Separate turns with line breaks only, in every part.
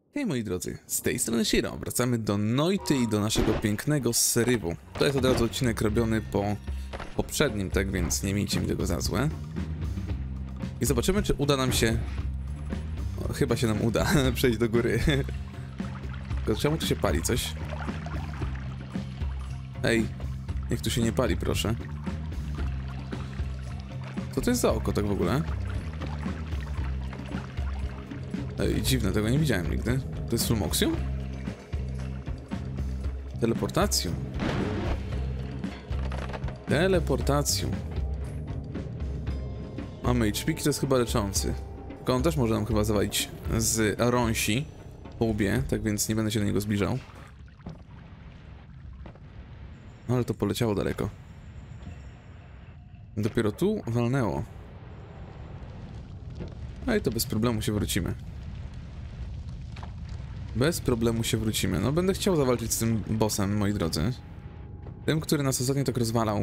Hej moi drodzy, z tej strony Shiro, wracamy do Noity i do naszego pięknego zrywu. To jest od razu odcinek robiony po poprzednim, tak więc nie miejcie mi tego za złe. I zobaczymy, czy uda nam się... O, chyba się nam uda przejść do góry. Tylko czemu tu się pali coś? Ej, niech tu się nie pali, proszę. Co to jest za oko tak w ogóle? Ej, dziwne, tego nie widziałem nigdy. To jest Fulmoxium? Teleportacją. Teleportacją. Mamy HP, to jest chyba leczący. Tylko on też może nam chyba zawalić z Aronsi po łbie, tak więc nie będę się do niego zbliżał. No ale to poleciało daleko. Dopiero tu walnęło. No i to bez problemu się wrócimy. Bez problemu się wrócimy. No będę chciał zawalczyć z tym bossem, moi drodzy. Tym, który nas ostatnio tak rozwalał.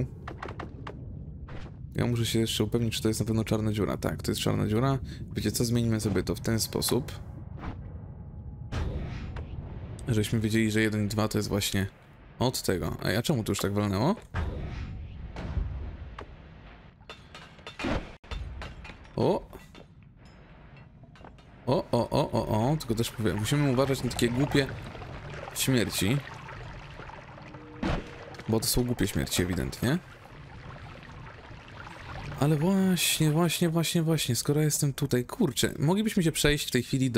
Ja muszę się jeszcze upewnić, czy to jest na pewno czarna dziura. Tak, to jest czarna dziura. Wiecie co, zmienimy sobie to w ten sposób. Żeśmy wiedzieli, że 1 i 2 to jest właśnie od tego. Ej, a czemu to już tak walnęło? O! O, tylko też powiem, musimy uważać na takie głupie śmierci. Bo to są głupie śmierci, ewidentnie. Ale właśnie, skoro jestem tutaj, kurczę, moglibyśmy się przejść w tej chwili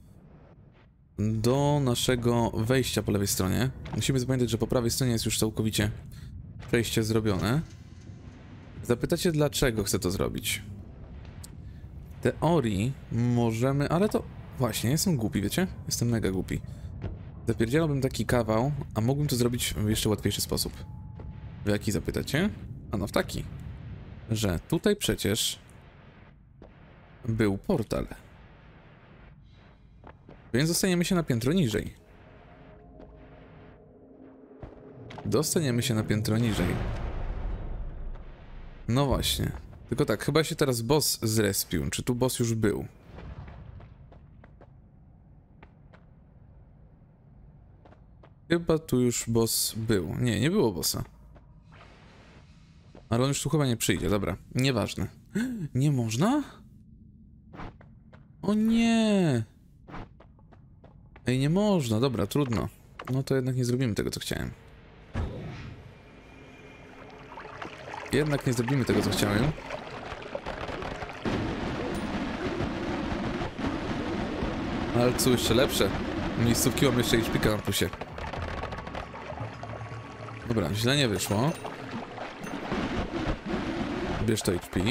do naszego wejścia po lewej stronie. Musimy zapamiętać, że po prawej stronie jest już całkowicie przejście zrobione. Zapytacie, dlaczego chcę to zrobić? W teorii możemy, ale to... Właśnie, jestem głupi, wiecie? Jestem mega głupi. Zapierdzielałbym taki kawał, a mógłbym to zrobić w jeszcze łatwiejszy sposób. W jaki zapytacie? Ano w taki, że tutaj przecież był portal. Więc dostaniemy się na piętro niżej. Dostaniemy się na piętro niżej. No właśnie. Tylko tak, chyba się teraz boss zrespił. Czy tu boss już był? Chyba tu już boss był. Nie, nie było bossa. Ale on już tu chyba nie przyjdzie, dobra. Nieważne. Nie można? O nie! Ej, nie można, dobra, trudno. No to jednak nie zrobimy tego, co chciałem. Jednak nie zrobimy tego, co chciałem. Ale co jeszcze lepsze? Miejscówki mam jeszcze HP na plusie. Dobra, źle nie wyszło. Bierz to HP.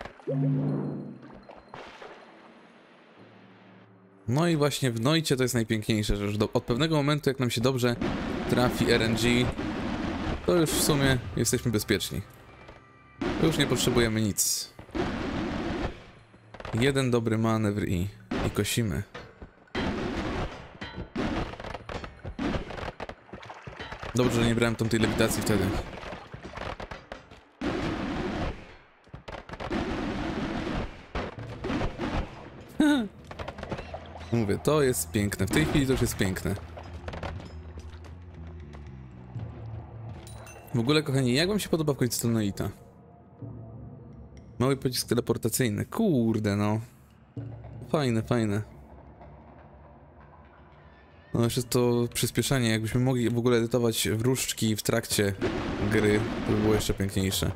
No i właśnie w Noicie to jest najpiękniejsze, że już od pewnego momentu, jak nam się dobrze trafi RNG, to już w sumie jesteśmy bezpieczni. Już nie potrzebujemy nic. Jeden dobry manewr i kosimy. Dobrze, że nie brałem tamtej lewitacji wtedy. Mówię, to jest piękne. W tej chwili to już jest piękne. W ogóle, kochani, jak wam się podoba w końcu to Noita? Mały pocisk teleportacyjny. Kurde, no. Fajne, fajne. No jeszcze to przyspieszenie. Jakbyśmy mogli w ogóle edytować wróżki w trakcie gry, to by było jeszcze piękniejsze.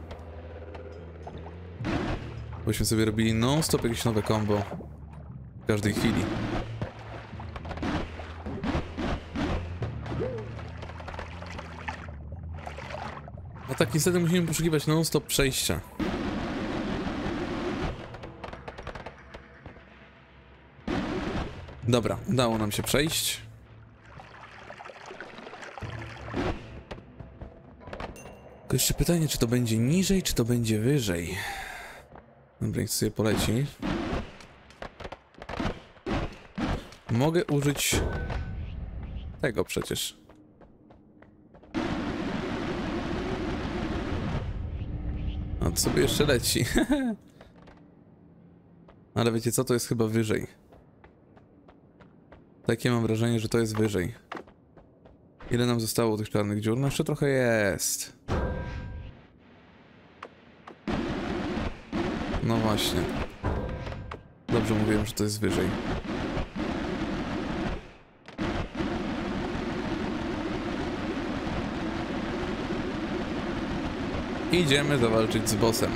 Byśmy sobie robili non-stop jakieś nowe combo w każdej chwili. A tak niestety musimy poszukiwać non-stop przejścia. Dobra, udało nam się przejść. Tylko jeszcze pytanie, czy to będzie niżej, czy to będzie wyżej. Dobra, niech sobie poleci. Mogę użyć tego przecież. A to sobie jeszcze leci. Ale wiecie co, to jest chyba wyżej. Takie mam wrażenie, że to jest wyżej. Ile nam zostało tych czarnych dziur? No jeszcze trochę jest. No właśnie. Dobrze mówiłem, że to jest wyżej. Idziemy zawalczyć z bossem.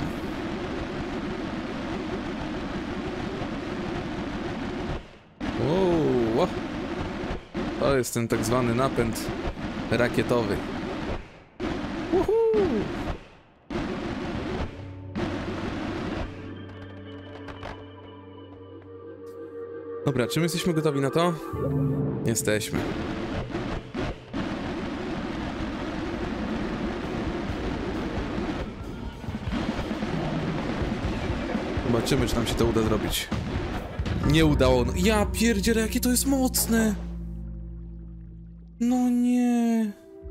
Wow. To jest ten tak zwany napęd rakietowy. Woohoo! Dobra, czy my jesteśmy gotowi na to? Jesteśmy. Zobaczymy, czy nam się to uda zrobić. Nie udało. Ja pierdzielę, jakie to jest mocne! No nie.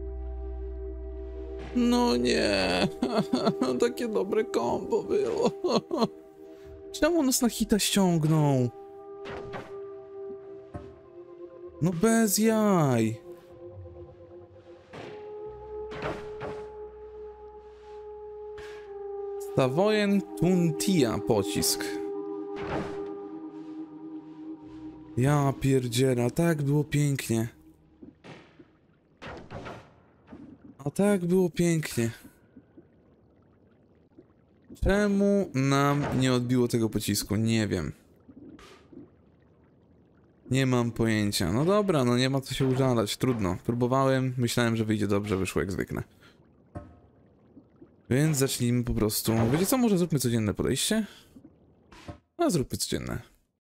No nie. Takie dobre kombo było. Czemu nas na hita ściągnął? No bez jaj. Savoyen Tuntia pocisk. Ja pierdziela, tak było pięknie. A tak było pięknie. Czemu nam nie odbiło tego pocisku? Nie wiem. Nie mam pojęcia. No dobra, no nie ma co się użalać. Trudno. Próbowałem, myślałem, że wyjdzie dobrze, wyszło jak zwykle. Więc zacznijmy po prostu. Wiecie co, może zróbmy codzienne podejście? A zróbmy codzienne.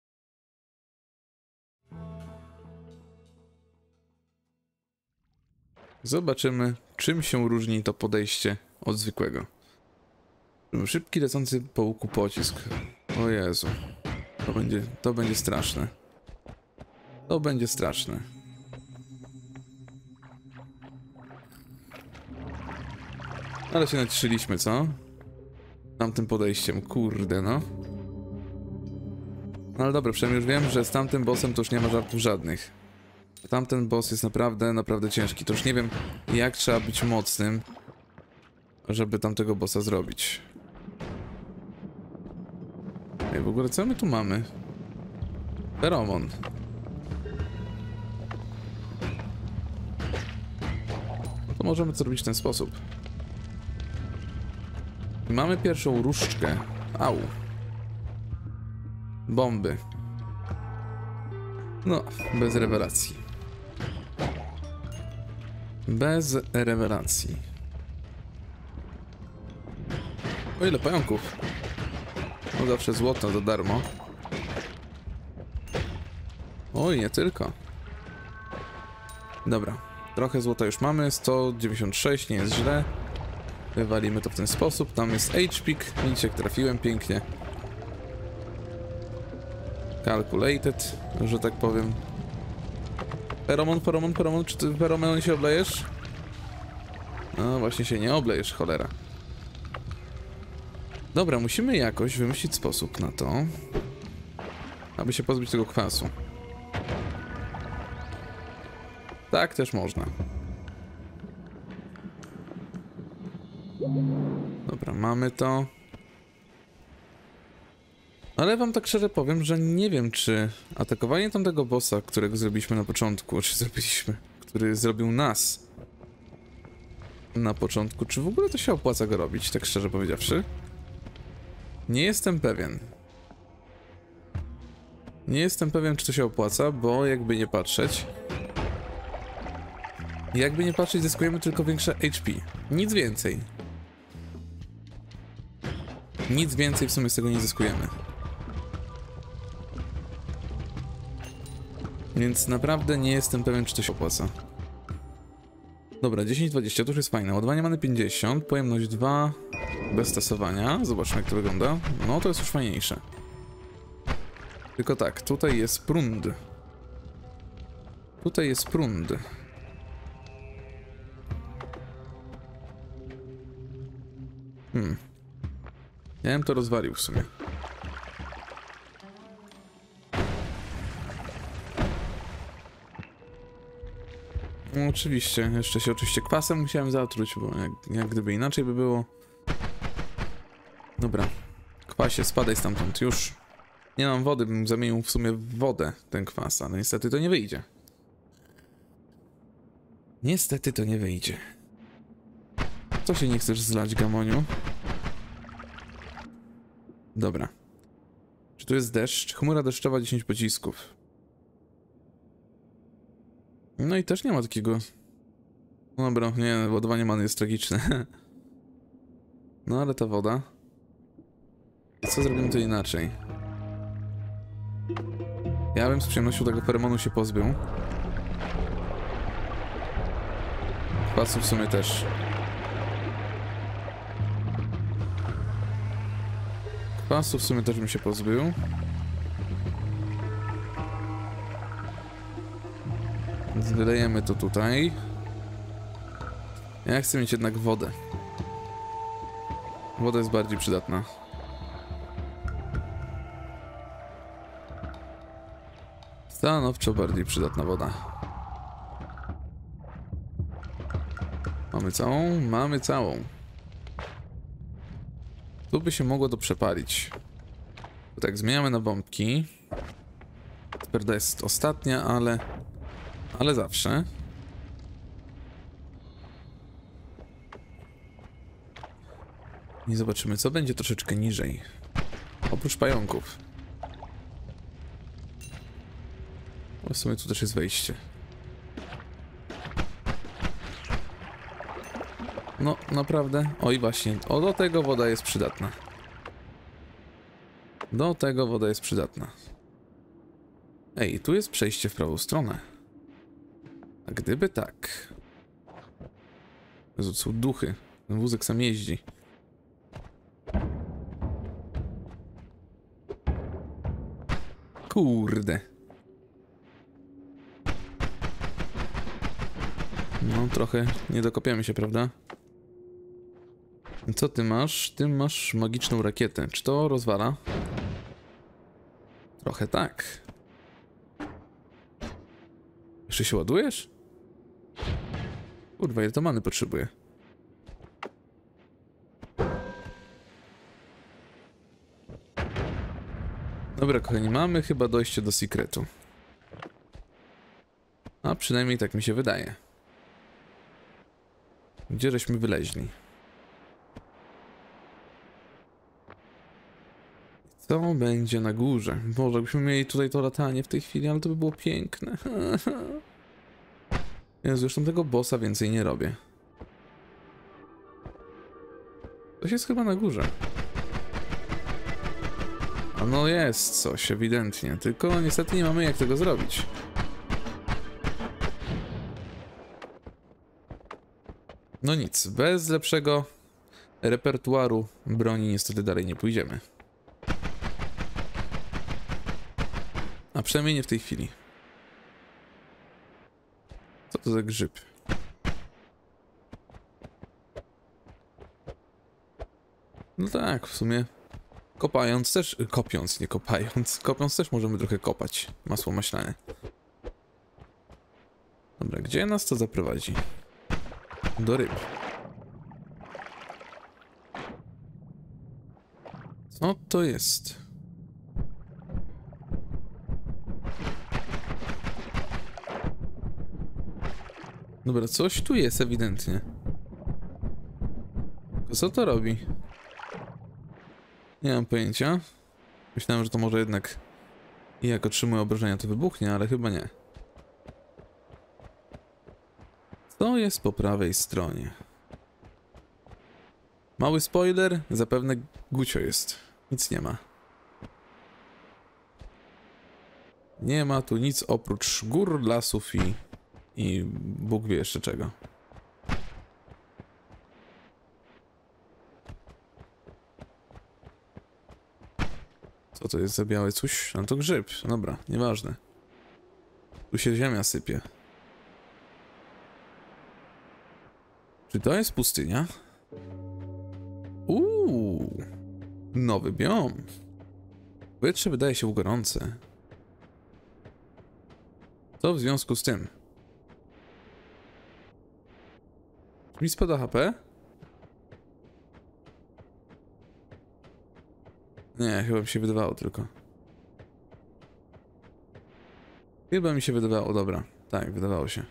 Zobaczymy, czym się różni to podejście od zwykłego. Szybki, lecący po łuku pocisk. O Jezu. To będzie straszne. To będzie straszne. Ale się naciszyliśmy, co? Tamtym podejściem, kurde no. No ale dobra, przynajmniej już wiem, że z tamtym bossem to już nie ma żartów żadnych. Tamten boss jest naprawdę, naprawdę ciężki. To już nie wiem, jak trzeba być mocnym, żeby tamtego bossa zrobić. Ej, w ogóle co my tu mamy? Feromon. No to możemy to zrobić w ten sposób. Mamy pierwszą różdżkę. Au. Bomby. No, bez rewelacji. Bez rewelacji. O ile pająków. No zawsze złoto za darmo. Oj, nie tylko. Dobra. Trochę złota już mamy. 196, nie jest źle. Wywalimy to w ten sposób. Tam jest H-Pick. Widzicie, jak trafiłem pięknie. Calculated, że tak powiem. Feromon, czy ty feromon się oblejesz? No właśnie się nie oblejesz, cholera. Dobra, musimy jakoś wymyślić sposób na to, aby się pozbyć tego kwasu. Tak też można. Dobra, mamy to. Ale wam tak szczerze powiem, że nie wiem, czy atakowanie tamtego bossa, którego zrobiliśmy na początku, który zrobił nas na początku, czy w ogóle to się opłaca go robić, tak szczerze powiedziawszy? Nie jestem pewien. Nie jestem pewien, czy to się opłaca, bo jakby nie patrzeć... zyskujemy tylko większe HP. Nic więcej. Nic więcej w sumie z tego nie zyskujemy. Więc naprawdę nie jestem pewien, czy to się opłaca. Dobra, 10-20, to już jest fajne. Ładowanie mamy 50, pojemność 2, bez tasowania. Zobaczmy, jak to wygląda. No, to jest już fajniejsze. Tylko tak, tutaj jest prąd. Tutaj jest prąd. Ja bym to rozwalił w sumie. No, oczywiście, jeszcze się oczywiście kwasem musiałem zatruć, bo jak gdyby inaczej by było. Dobra, kwasie, spadaj stamtąd, już. Nie mam wody, bym zamienił w sumie w wodę ten kwas, ale niestety to nie wyjdzie. Niestety to nie wyjdzie. Co się nie chcesz zlać, Gamoniu? Dobra. Czy tu jest deszcz? Chmura deszczowa, 10 pocisków. No i też nie ma takiego... No dobra, nie, ładowanie many jest tragiczne. No ale ta woda... Co zrobimy to inaczej? Ja bym z przyjemnością tego feromonu się pozbył. Kwasu w sumie też. Kwasu w sumie też bym się pozbył. Więc wylejemy to tutaj. Ja chcę mieć jednak wodę. Woda jest bardziej przydatna. Stanowczo bardziej przydatna woda. Mamy całą? Mamy całą. Tu by się mogło to przepalić. To tak, zmieniamy na bombki. Prawda jest ostatnia, ale zawsze. I zobaczymy, co będzie troszeczkę niżej. Oprócz pająków. W sumie tu też jest wejście. No, naprawdę. Oj, właśnie. O, do tego woda jest przydatna. Do tego woda jest przydatna. Ej, tu jest przejście w prawą stronę. A gdyby tak... Jezu, są duchy. Ten wózek sam jeździ. Kurde. No, trochę nie dokopiamy się, prawda? Co ty masz? Ty masz magiczną rakietę. Czy to rozwala? Trochę tak. Jeszcze się ładujesz? Kurwa, ile to many potrzebuję? Dobra, kochani, mamy chyba dojście do sekretu. A przynajmniej tak mi się wydaje. Gdzie żeśmy wyleźli? Co będzie na górze? Boże, jakbyśmy mieli tutaj to latanie w tej chwili, ale to by było piękne. Ja zresztą tego bossa więcej nie robię. Coś jest chyba na górze. A no jest coś, ewidentnie. Tylko niestety nie mamy jak tego zrobić. No nic, bez lepszego repertuaru broni niestety dalej nie pójdziemy. A przynajmniej nie w tej chwili. Co to za grzyb? No tak, w sumie kopając też... Kopiąc, nie kopając. Kopiąc też możemy trochę kopać. Masło maślane. Dobra, gdzie nas to zaprowadzi? Do ryb. Co to jest? Dobra, coś tu jest ewidentnie. Tylko co to robi? Nie mam pojęcia. Myślałem, że to może jednak jak otrzymuję obrażenia to wybuchnie, ale chyba nie. Co jest po prawej stronie? Mały spoiler, zapewne Gucio jest. Nic nie ma. Nie ma tu nic oprócz gór, lasów i Bóg wie jeszcze czego. Co to jest za białe coś? No to grzyb. Dobra, nieważne. Tu się ziemia sypie. Czy to jest pustynia? Nowy biom. Powietrze wydaje się gorące. Co w związku z tym? Mi spada HP? Nie, chyba mi się wydawało tylko. Chyba mi się wydawało, dobra. Tak, wydawało się.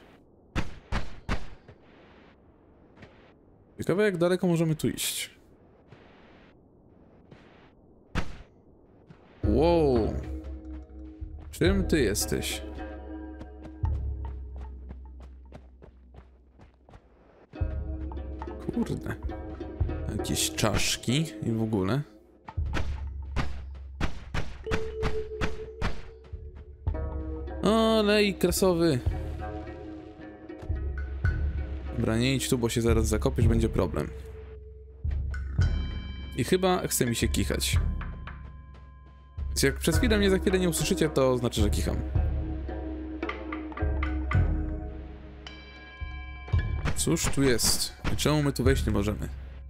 Ciekawe, jak daleko możemy tu iść. Wow. Czym ty jesteś? Kurde. Jakieś czaszki i w ogóle. O, lej kresowy. Dobra, nie idź tu, bo się zaraz zakopiesz, będzie problem. I chyba chce mi się kichać. Więc jak przez chwilę mnie za chwilę nie usłyszycie, to znaczy, że kicham. Cóż tu jest? I czemu my tu wejść nie możemy?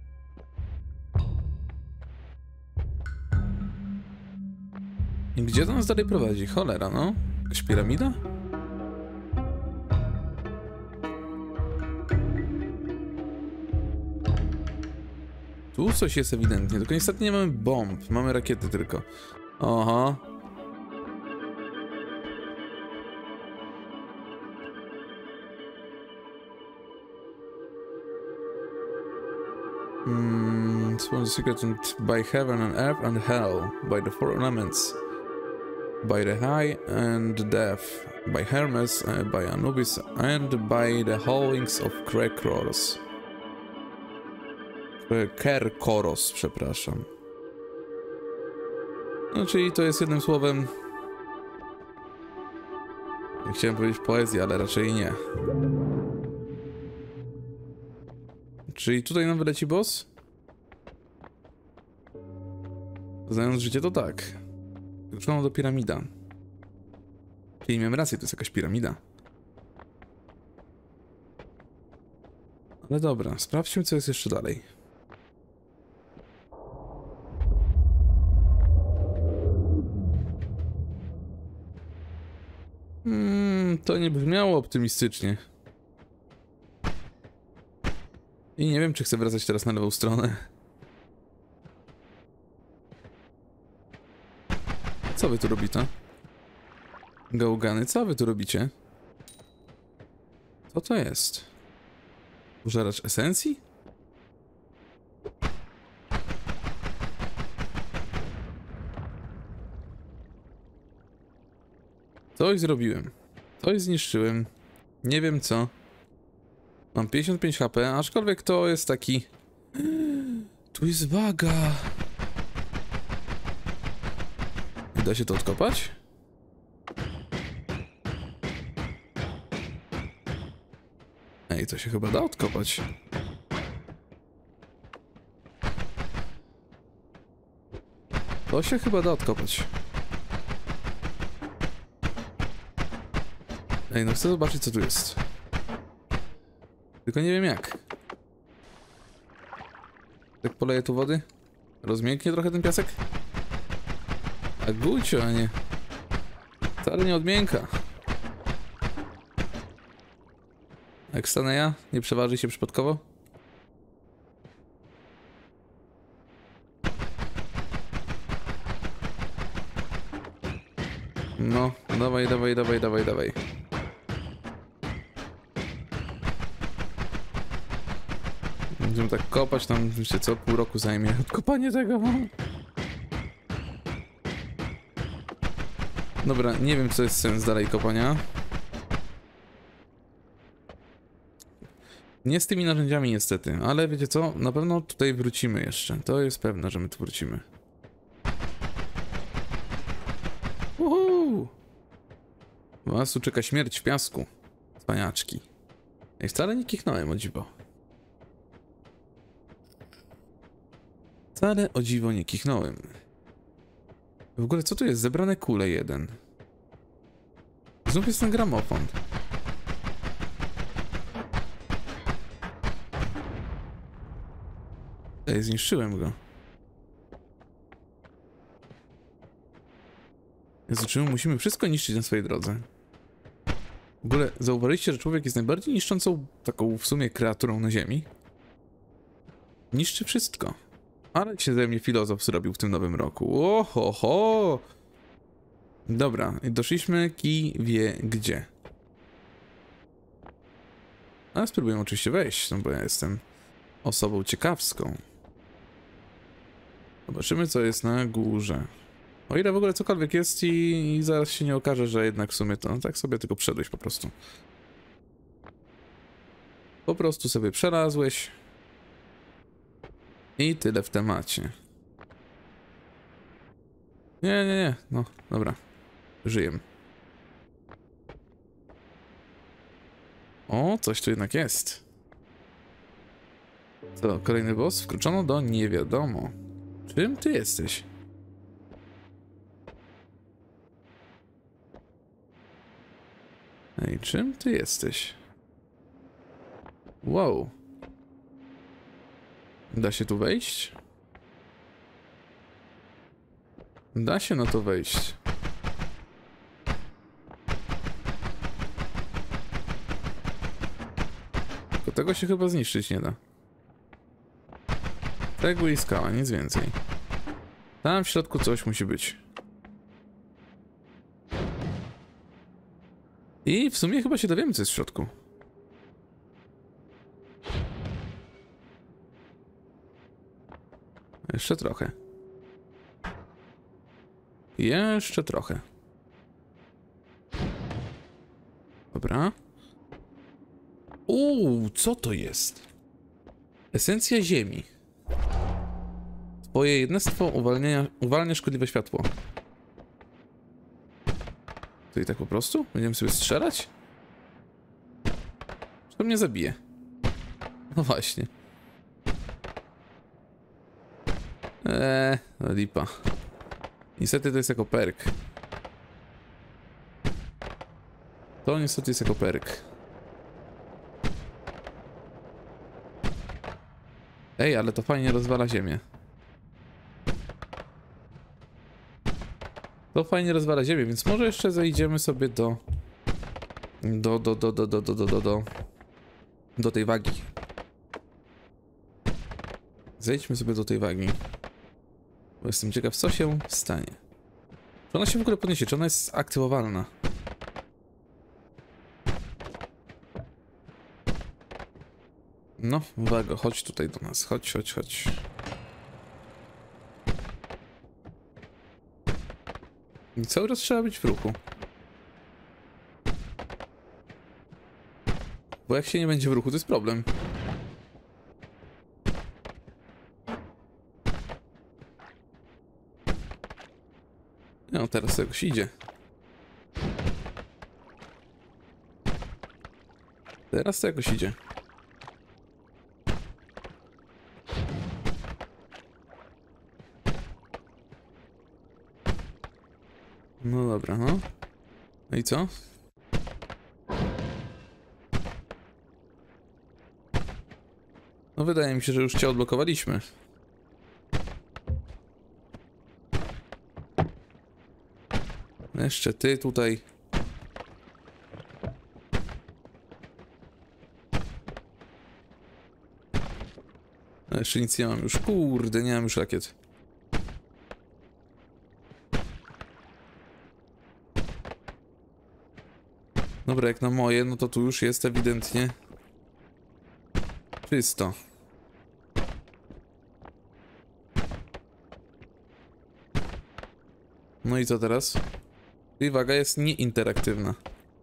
I gdzie to nas dalej prowadzi? Cholera, no? Jakaś piramida? Tu coś jest ewidentnie, tylko niestety nie mamy bomb, mamy rakiety tylko. Oho. Sworn secret by heaven and earth and hell, by the four elements, by the high and death, by Hermes, by Anubis, and by the howlings of Kerkoros. Kerkoros, przepraszam. No, czyli to jest jednym słowem... Chciałem powiedzieć poezja, ale raczej nie. Czyli tutaj nam wyleci boss? Znając życie, to tak. Wrócono do piramida. Czyli miałem rację, to jest jakaś piramida. Ale dobra, sprawdźmy, co jest jeszcze dalej. To nie brzmiało optymistycznie. I nie wiem, czy chcę wracać teraz na lewą stronę. Co wy tu robicie? Gałgany, co wy tu robicie? Co to jest? Pożeracz esencji? Coś zrobiłem. Coś zniszczyłem. Nie wiem co. Mam 55 HP, aczkolwiek to jest taki... Tu jest waga. Da się to odkopać? Ej, to się chyba da odkopać. To się chyba da odkopać. Ej, no chcę zobaczyć, co tu jest. Tylko nie wiem jak. Tak poleję tu wody? Rozmięknie trochę ten piasek? A gucio, a nie. Wcale nie odmięka. Jak stanę ja? Nie przeważy się przypadkowo? No, dawaj, dawaj, dawaj, dawaj, dawaj. Będziemy tak kopać, tam wiecie co, pół roku zajmie odkopanie tego. Dobra, nie wiem, co jest sens dalej kopania. Nie z tymi narzędziami niestety, ale wiecie co, na pewno tutaj wrócimy jeszcze. To jest pewne, że my tu wrócimy. Uhu! Was tu czeka śmierć w piasku. Cwaniaczki. I wcale nie kichnąłem, o dziwo. Wcale o dziwo nie kichnąłem. W ogóle co tu jest? Zebrane kule jeden. Znów jest ten gramofon. Ej, zniszczyłem go. Jezu, czemu musimy wszystko niszczyć na swojej drodze? W ogóle zauważyliście, że człowiek jest najbardziej niszczącą taką w sumie kreaturą na ziemi? Niszczy wszystko. Ale się ze mnie filozof zrobił w tym nowym roku. Oho! Dobra, i doszliśmy kij wie gdzie. Ale spróbujemy oczywiście wejść, no bo ja jestem osobą ciekawską. Zobaczymy, co jest na górze. O ile w ogóle cokolwiek jest i zaraz się nie okaże, że jednak w sumie to tak sobie tylko przedłeś po prostu. Po prostu sobie przelazłeś. I tyle w temacie. Nie. No, dobra. Żyję. O, coś tu jednak jest. Co, kolejny boss? Wkroczono do nie wiadomo. Czym ty jesteś? Ej, czym ty jesteś? Wow. Da się tu wejść? Da się na to wejść. Tylko tego się chyba zniszczyć nie da. Cegły i skała, nic więcej. Tam w środku coś musi być. I w sumie chyba się dowiemy, co jest w środku. Jeszcze trochę. Jeszcze trochę. Dobra. Co to jest? Esencja ziemi. Twoje jednostwo uwalnia szkodliwe światło. To i tak po prostu? Będziemy sobie strzelać? Czy to mnie zabije? No właśnie. No lipa. Niestety to jest jako perk. To niestety jest jako perk. Ej, ale to fajnie rozwala ziemię. To fajnie rozwala ziemię, więc może jeszcze zejdziemy sobie do tej wagi. Zejdźmy sobie do tej wagi. Bo jestem ciekaw, co się stanie. Czy ona się w ogóle podniesie? Czy ona jest aktywowalna? No, uwaga, chodź tutaj do nas. Chodź. I cały czas trzeba być w ruchu. Bo jak się nie będzie w ruchu, to jest problem. No, teraz to jakoś idzie. Teraz to jakoś idzie. No dobra, no. No i co? No wydaje mi się, że już cię odblokowaliśmy. Jeszcze ty tutaj. No jeszcze nic nie mam już. Kurde, nie mam już rakiet. Dobra, jak na moje, no to tu już jest ewidentnie czysto. No i co teraz? I waga jest nieinteraktywna.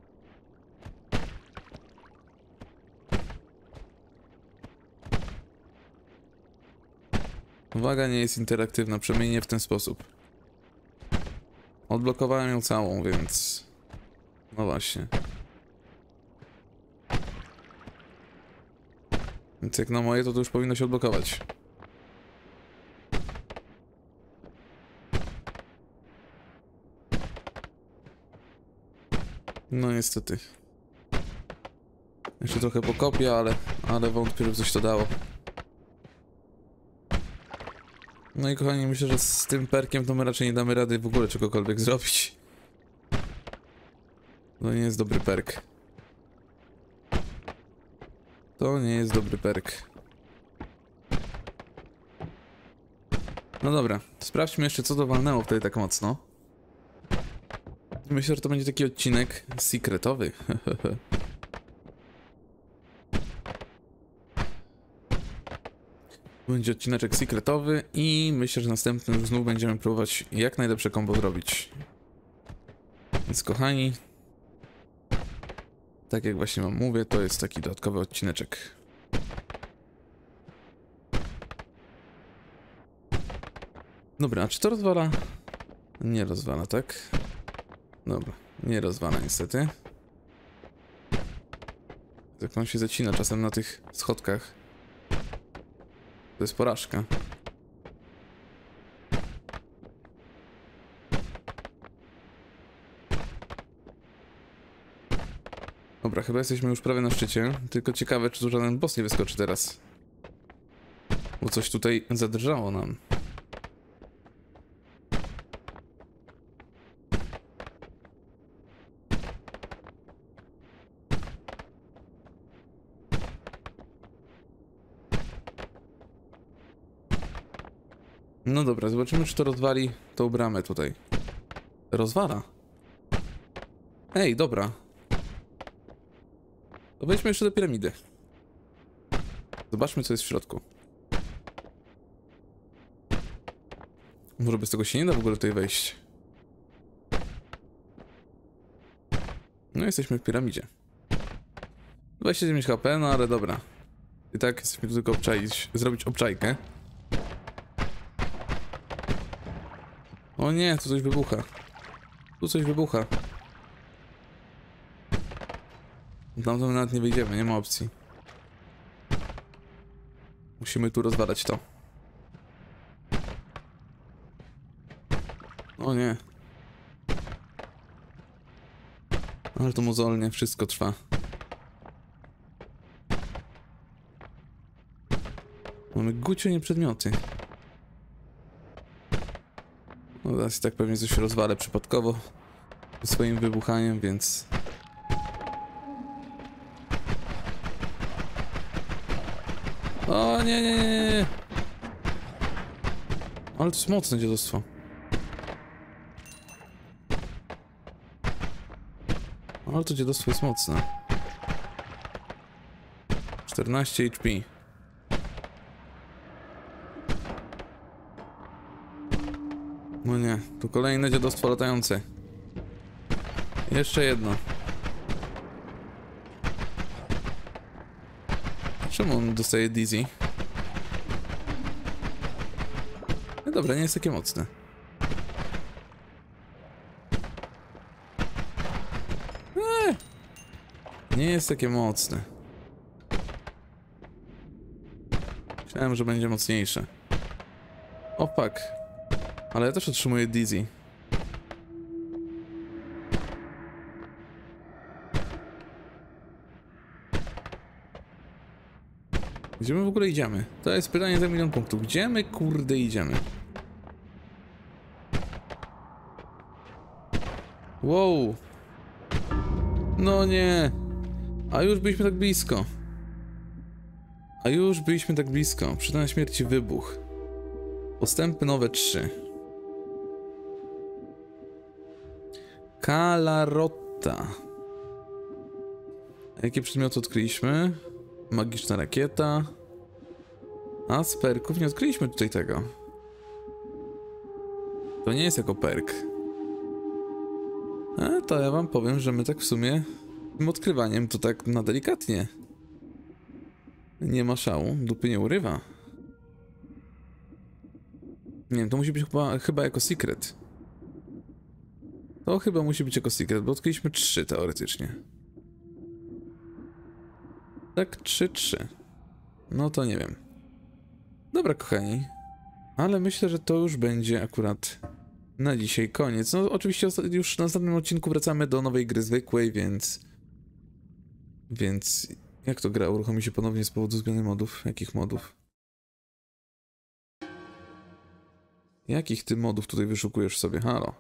Waga nie jest interaktywna, przynajmniej nie w ten sposób. Odblokowałem ją całą, więc... No właśnie. Więc jak na moje, to już powinno się odblokować. No niestety. Jeszcze trochę pokopię, ale wątpię, żeby coś to dało. No i kochani, myślę, że z tym perkiem to my raczej nie damy rady w ogóle czegokolwiek zrobić. To nie jest dobry perk. To nie jest dobry perk. No dobra, sprawdźmy jeszcze, co to walnęło wtedy tak mocno. Myślę, że to będzie taki odcinek sekretowy. Będzie odcineczek sekretowy i myślę, że następnym znów będziemy próbować jak najlepsze combo zrobić. Więc kochani, tak jak właśnie wam mówię, to jest taki dodatkowy odcineczek. Dobra, a czy to rozwala? Nie rozwala, tak? Dobra, nie rozwala niestety. Tak on się zacina czasem na tych schodkach. To jest porażka. Dobra, chyba jesteśmy już prawie na szczycie. Tylko ciekawe, czy tu żaden boss nie wyskoczy teraz. Bo coś tutaj zadrżało nam. No dobra, zobaczymy, czy to rozwali tą bramę tutaj. Rozwala. Ej, dobra. To wejdźmy jeszcze do piramidy. Zobaczmy, co jest w środku. Może bez tego się nie da w ogóle tutaj wejść. No, jesteśmy w piramidzie. 29 HP, no ale dobra. I tak jesteśmy tu tylko zrobić obczajkę. O nie, tu coś wybucha. Tu coś wybucha. Tam nawet nie wyjdziemy, nie ma opcji. Musimy tu rozwalać to. O nie. Ale to mozolnie, wszystko trwa. Mamy gucio przedmioty. No teraz i tak pewnie coś rozwalę przypadkowo swoim wybuchaniem, więc... O nie, nie, nie, nie. Ale to jest mocne dziadostwo. Ale to dziadostwo jest mocne. 14 HP. No nie, tu kolejne dziadostwo latające. Jeszcze jedno. Czemu on dostaje dizzy? No dobra, nie jest takie mocne. Nie jest takie mocne. Myślałem, że będzie mocniejsze. O fuck. Ale ja też otrzymuję dizzy. Gdzie my w ogóle idziemy? To jest pytanie za 1 000 000 punktów. Gdzie my kurde idziemy? Wow. No nie. A już byliśmy tak blisko. A już byliśmy tak blisko. Przyczyna śmierci wybuch. Postępy nowe 3. Kalarotta. Jakie przedmioty odkryliśmy? Magiczna rakieta. A z perków nie odkryliśmy tutaj tego. To nie jest jako perk. A to ja wam powiem, że my tak w sumie tym odkrywaniem to tak na delikatnie. Nie ma szału, dupy nie urywa. Nie wiem, to musi być chyba jako secret. To chyba musi być jako secret, bo odkryliśmy 3 teoretycznie. Tak, 3. No to nie wiem. Dobra, kochani. Ale myślę, że to już będzie akurat na dzisiaj koniec. No oczywiście już w następnym odcinku wracamy do nowej gry zwykłej, więc... Jak to gra uruchomi się ponownie z powodu zmiany modów? Jakich modów? Jakich ty modów tutaj wyszukujesz sobie? Halo?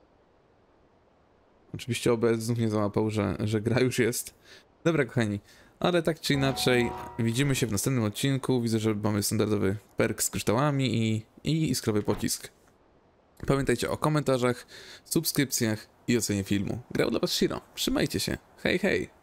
Oczywiście OBS znów nie załapał, że gra już jest. Dobra, kochani. Ale tak czy inaczej, widzimy się w następnym odcinku. Widzę, że mamy standardowy perk z kryształami i iskrowy pocisk. Pamiętajcie o komentarzach, subskrypcjach i ocenie filmu. Grał dla was Shiro. Trzymajcie się. Hej, hej!